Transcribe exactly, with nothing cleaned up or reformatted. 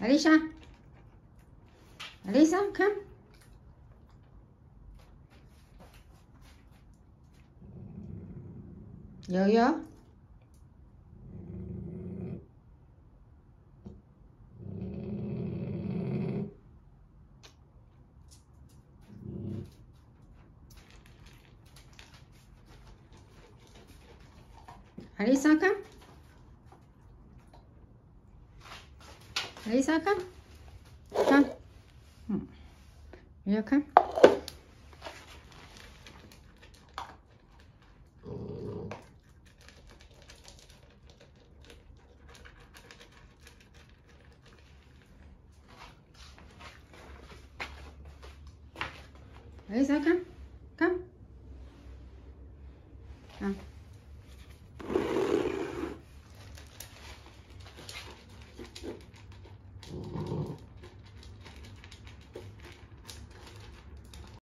Alyssa, Alyssa, come. Yo-yo. Alyssa, come. Alyssa, come. Come. Hmm. You come. Alyssa, come. Come. Come.